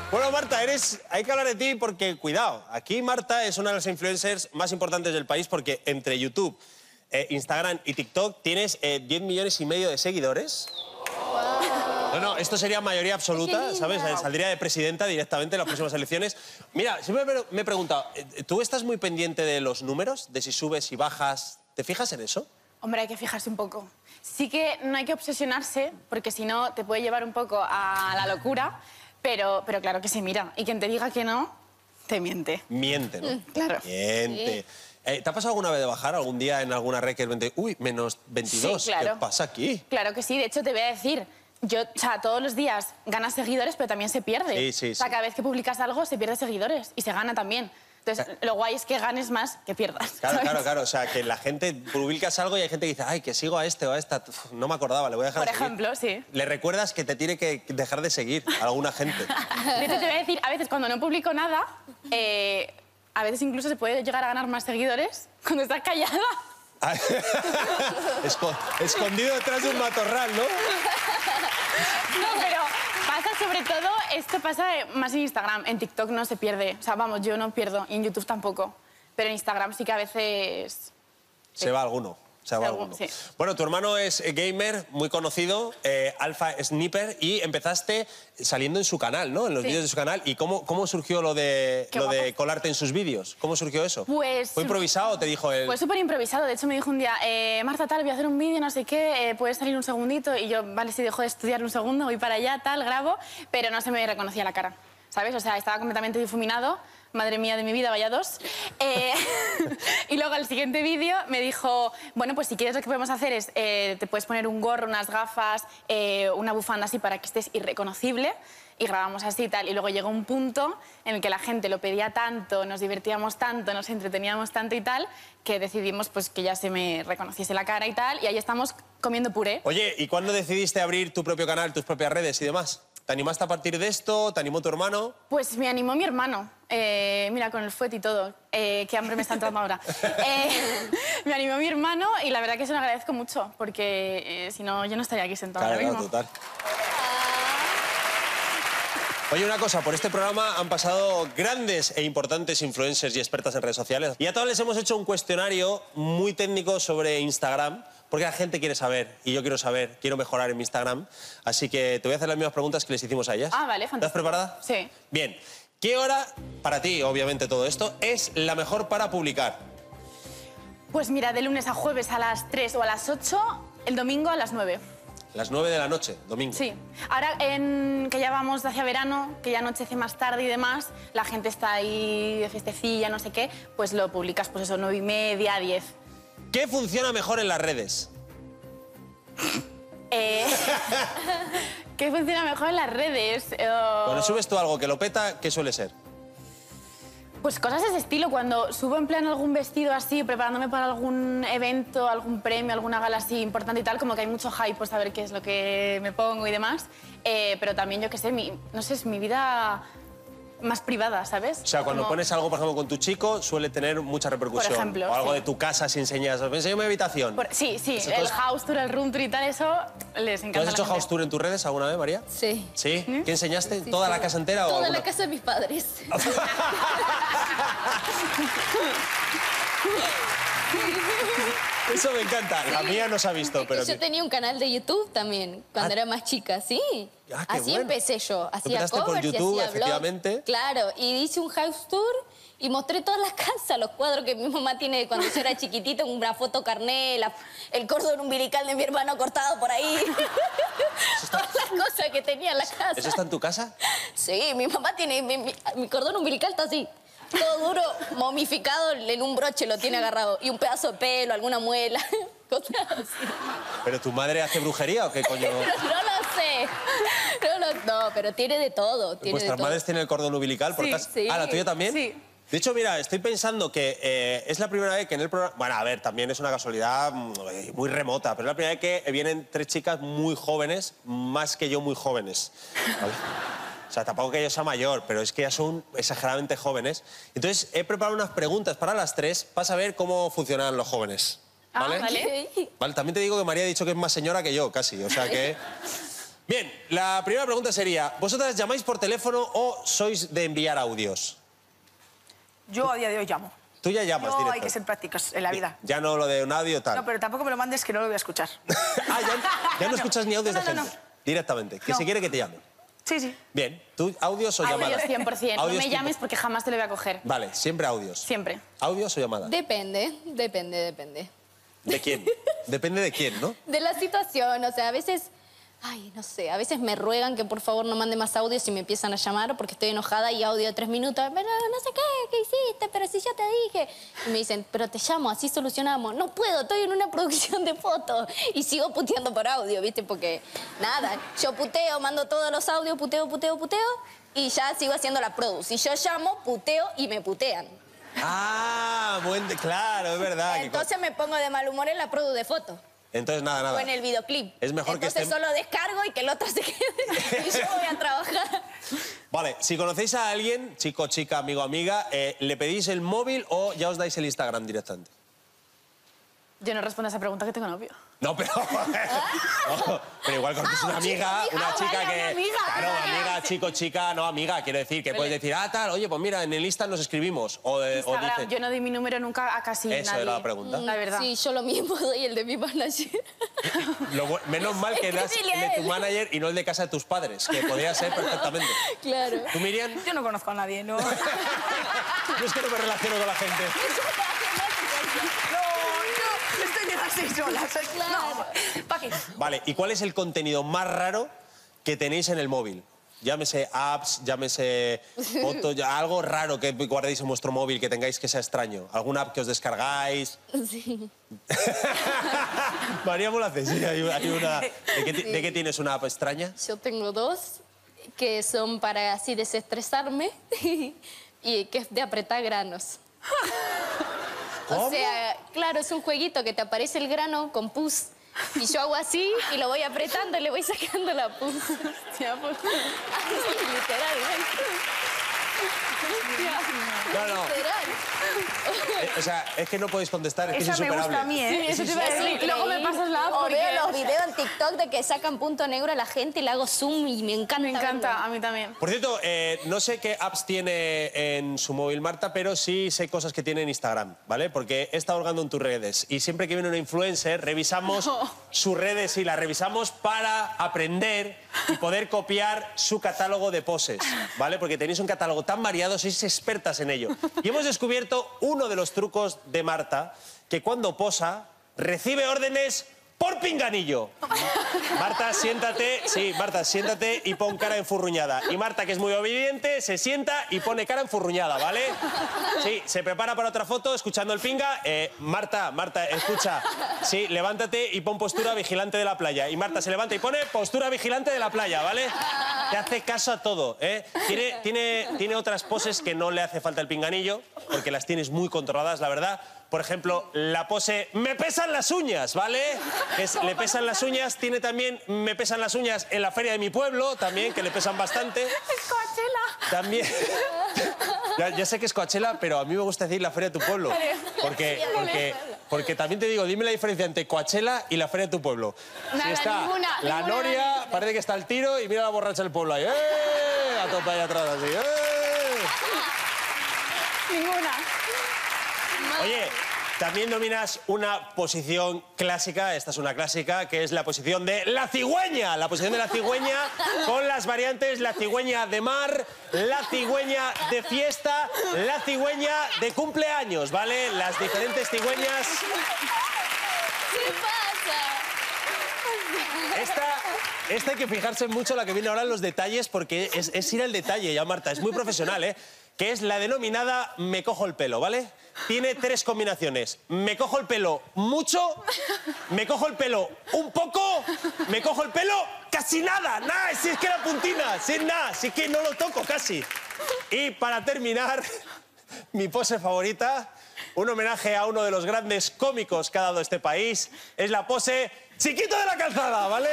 Bueno, Marta, hay que hablar de ti porque, cuidado, aquí Marta es una de las influencers más importantes del país porque entre YouTube, Instagram y TikTok tienes 10,5 millones de seguidores. Wow. No, esto sería mayoría absoluta, ¿sabes? Saldría de presidenta directamente en las próximas elecciones. Mira, siempre me he preguntado, ¿tú estás muy pendiente de los números? De si subes y bajas, ¿te fijas en eso? Hombre, hay que fijarse un poco. Sí que no hay que obsesionarse, porque si no te puede llevar un poco a la locura, pero claro que se mira. Y quien te diga que no, te miente. Miente, ¿no? Claro. Miente. Sí. ¿Te ha pasado alguna vez de bajar algún día en alguna red que el 20... Uy, menos 22? Sí, claro. ¿Qué pasa aquí? Claro que sí. De hecho, te voy a decir, o sea, todos los días ganas seguidores, pero también se pierde. Sí. O sea, cada vez que publicas algo se pierde seguidores y se gana también. Entonces, lo guay es que ganes más que pierdas. Claro. O sea, que la gente publicas algo y hay gente que dice, ay, que sigo a este o a esta. Uf, no me acordaba, le voy a dejar de seguir. Por ejemplo, sí. Le recuerdas que te tiene que dejar de seguir a alguna gente. De hecho, te voy a decir, a veces cuando no publico nada, a veces incluso se puede llegar a ganar más seguidores cuando estás callada. Escondido detrás de un matorral, ¿no? No, pero pasa sobre todo, esto pasa más en Instagram. En TikTok no se pierde. O sea, vamos, yo no pierdo. Y en YouTube tampoco. Pero en Instagram sí que a veces... Se va alguno. Sí. Bueno, tu hermano es gamer, muy conocido, Alpha Sniper, y empezaste saliendo en su canal, ¿no? En los vídeos de su canal. ¿Y cómo surgió lo de colarte en sus vídeos? ¿Cómo surgió eso? Pues... ¿Fue improvisado o te dijo él? Fue súper improvisado. De hecho, me dijo un día, Marta, tal, voy a hacer un vídeo, no sé qué, ¿puedes salir un segundito? Y yo, vale, sí, dejo de estudiar un segundo, voy para allá, tal, grabo, pero no se me reconocía la cara, ¿sabes? O sea, estaba completamente difuminado. Madre mía de mi vida, vaya dos. Y luego al siguiente vídeo me dijo, bueno, pues si quieres lo que podemos hacer es, te puedes poner un gorro, unas gafas, una bufanda así para que estés irreconocible. Y grabamos así y tal. Y luego llegó un punto en el que la gente lo pedía tanto, nos divertíamos tanto, nos entreteníamos tanto y tal, que decidimos pues, que ya se me reconociese la cara y tal. Y ahí estamos comiendo puré. Oye, ¿y cuándo decidiste abrir tu propio canal, tus propias redes y demás? ¿Te animaste a partir de esto? ¿Te animó tu hermano? Pues me animó mi hermano. Mira, con el fuet y todo. Qué hambre me está entrando ahora. Me animó mi hermano y la verdad que se lo agradezco mucho, porque si no, yo no estaría aquí sentada ahora mismo. Total. Oye, una cosa, por este programa han pasado grandes e importantes influencers y expertas en redes sociales. Y a todas les hemos hecho un cuestionario muy técnico sobre Instagram, porque la gente quiere saber, y yo quiero saber, quiero mejorar en mi Instagram. Así que te voy a hacer las mismas preguntas que les hicimos a ellas. Ah, vale, fantástico. ¿Estás preparada? Sí. Bien. ¿Qué hora, para ti, obviamente todo esto, es la mejor para publicar? Pues mira, de lunes a jueves a las 3 o a las 8, el domingo a las 9. Las 9 de la noche, domingo. Sí. Ahora que ya vamos hacia verano, que ya anochece más tarde y demás, la gente está ahí de fiestecilla, no sé qué, pues lo publicas, pues eso, 9:30, 10. ¿Qué funciona mejor en las redes? ¿Qué funciona mejor en las redes? Cuando subes tú algo que lo peta, ¿qué suele ser? Pues cosas de ese estilo, cuando subo en plan algún vestido así, preparándome para algún evento, algún premio, alguna gala así importante y tal, como que hay mucho hype por saber qué es lo que me pongo y demás. Pero también, yo qué sé, no sé, es mi vida más privada, ¿sabes? O sea, cuando pones algo, por ejemplo, con tu chico, suele tener mucha repercusión. Por ejemplo, o algo sí. De tu casa, si enseñas, enseño mi habitación. Sí, el house tour, el room tour y tal, eso les encanta. ¿Tú has hecho house tour en tus redes alguna vez, María? Sí. ¿Sí? ¿Qué enseñaste? Sí, ¿Toda la casa entera o Toda alguna? la casa de mis padres. Eso me encanta. La mía no se ha visto, pero... Yo tenía un canal de YouTube también, cuando era más chica, sí. Ah, qué así bueno. empecé yo. Hacía Empezaste por covers y YouTube, hacía efectivamente. vlogs. Claro, y hice un house tour y mostré todas las casas, los cuadros que mi mamá tiene de cuando yo era chiquitita, una foto carné, el cordón umbilical de mi hermano cortado por ahí. Todas las cosas que tenía en la casa. ¿Eso está en tu casa? Sí, mi mamá tiene... Mi cordón umbilical está así. Todo duro, momificado, en un broche lo tiene agarrado. Y un pedazo de pelo, alguna muela, cosas así. ¿Pero tu madre hace brujería o qué coño? No lo sé. No, pero tiene de todo. ¿Vuestras madres tienen el cordón umbilical? Sí, sí. ¿Ah, la tuya también? Sí. De hecho, mira, estoy pensando que es la primera vez que en el programa... Bueno, a ver, también es una casualidad muy remota, pero es la primera vez que vienen 3 chicas muy jóvenes, más que yo muy jóvenes, ¿vale? O sea, tampoco que yo sea mayor, pero es que ya son exageradamente jóvenes. Entonces, he preparado unas preguntas para las 3 para saber cómo funcionan los jóvenes, ¿vale? Ah, vale. Vale, también te digo que María ha dicho que es más señora que yo, casi, o sea que... Bien, la primera pregunta sería, ¿vosotras llamáis por teléfono o sois de enviar audios? Yo a día de hoy llamo. Tú ya llamas Hay directo. que ser prácticas en la vida. Ya no lo de un audio tal. No, pero tampoco me lo mandes que no lo voy a escuchar. ya no escuchas ni audios No, de no, gente. Directamente, que No. se quiere que te llame. Sí, sí. Bien, ¿tú audios o llamadas? Audios 100%. No Audios me tipo- llames porque jamás te lo voy a coger. Vale, siempre audios. Siempre. ¿Audios o llamadas? Depende. ¿De quién? Depende de quién, ¿no? De la situación, o sea, a veces... Ay, no sé, a veces me ruegan que por favor no mande más audios y me empiezan a llamar porque estoy enojada y audio de 3 minutos. Pero no sé qué hiciste, pero si yo te dije. Y me dicen, pero te llamo, así solucionamos. No puedo, estoy en una producción de fotos. Y sigo puteando por audio, ¿viste? Porque nada, yo puteo, mando todos los audios, puteo. Y ya sigo haciendo la produ. Si yo llamo, puteo y me putean. Ah, claro, es verdad. Entonces me pongo de mal humor en la produ de fotos. Entonces, nada. O en el videoclip. Es mejor que Entonces estén- solo descargo y que el otro se quede. Y yo voy a trabajar. Vale, si conocéis a alguien, chico, chica, amigo, amiga, ¿le pedís el móvil o ya os dais el Instagram directamente? Yo no respondo a esa pregunta que tengo novio. No, pero... No, pero igual conoces una amiga, una chica vale, que... una amiga. Claro, amiga, chico, chica, no, amiga, quiero decir, que puedes decir, tal, oye, pues mira, en el Insta nos escribimos. O Instagram, dice... yo no doy mi número nunca a casi Eso nadie. era la pregunta. La verdad. Sí, yo lo mismo doy el de mi manager. Menos mal que das dile el de a tu él. manager y no el de casa de tus padres, que podría ser perfectamente. Claro. ¿Tú, Miriam? Yo no conozco a nadie, ¿no? Yo es que no me relaciono con la gente. No, estoy bien así sola. No, ¿para qué? Vale, ¿y cuál es el contenido más raro que tenéis en el móvil? Llámese apps, llámese fotos, algo raro que guardéis en vuestro móvil que tengáis que sea extraño. ¿Alguna app que os descargáis? Sí. María Molace, sí, hay una... ¿De qué tienes una app extraña? Yo tengo 2 que son para así desestresarme y que es de apretar granos. ¿Cómo? O sea, claro, es un jueguito que te aparece el grano con pus. Y yo hago así y lo voy apretando y le voy sacando la pus. Ya, pues. Así, literalmente. No. Literal. O sea, es que no podéis contestar, es que Esa es me insuperable. gusta a mí, ¿eh? Eso te iba a decir. Luego me pasas la app O porque... veo los videos en TikTok de que sacan punto negro a la gente y le hago zoom y me encanta. Me encanta, verlo. a mí también. Por cierto, no sé qué apps tiene en su móvil Marta, pero sí sé cosas que tiene en Instagram, ¿vale? Porque he estado hurgando en tus redes y siempre que viene una influencer revisamos sus redes y las revisamos para aprender y poder copiar su catálogo de poses, ¿vale? Porque tenéis un catálogo tan variado, sois expertas en ello. Y hemos descubierto uno de los trucos de Marta, que cuando posa recibe órdenes por pinganillo. Marta, siéntate. Sí, Marta, siéntate y pon cara enfurruñada. Y Marta, que es muy obediente, se sienta y pone cara enfurruñada, ¿vale? Sí, se prepara para otra foto escuchando el pinga. Marta, escucha. Sí, levántate y pon postura vigilante de la playa. Y Marta se levanta y pone postura vigilante de la playa, ¿vale? Te hace caso a todo, ¿eh? Tiene otras poses que no le hace falta el pinganillo, porque las tienes muy controladas, la verdad. Por ejemplo, la pose me pesan las uñas, ¿vale? Le pesan las uñas. Tiene también me pesan las uñas en la feria de mi pueblo, también, que le pesan bastante. ¡Es Coachella! También... Ya sé que es Coachella, pero a mí me gusta decir la feria de tu pueblo. Porque también te digo, dime la diferencia entre Coachella y la feria de tu pueblo. Nada, está ninguna, la ninguna. noria, parece que está al tiro y mira la borracha del pueblo ahí. ¡Eh! A tope ahí atrás, así. Ninguna. Oye, también dominas una posición clásica, esta es una clásica, que es la posición de la cigüeña. La posición de la cigüeña con las variantes la cigüeña de mar, la cigüeña de fiesta, la cigüeña de cumpleaños, ¿vale? Las diferentes cigüeñas. ¿Qué pasa? Esta hay que fijarse mucho la que viene ahora en los detalles porque es ir al detalle ya, Marta. Es muy profesional, ¿eh? Que es la denominada me cojo el pelo, ¿vale? Tiene 3 combinaciones. Me cojo el pelo mucho, me cojo el pelo un poco, me cojo el pelo casi nada. Nada, si es que era puntina, sin nada, si es que no lo toco casi. Y para terminar, mi pose favorita, un homenaje a uno de los grandes cómicos que ha dado este país, es la pose chiquito de la calzada, ¿vale?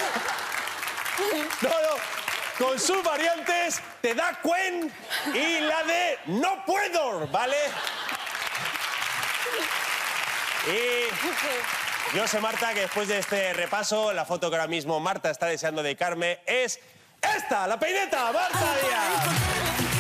No. Con sus variantes, te da cuen y la de no puedo, ¿vale? Yo sé, Marta, que después de este repaso, la foto que ahora mismo Marta está deseando dedicarme es esta, la peineta, Marta Díaz.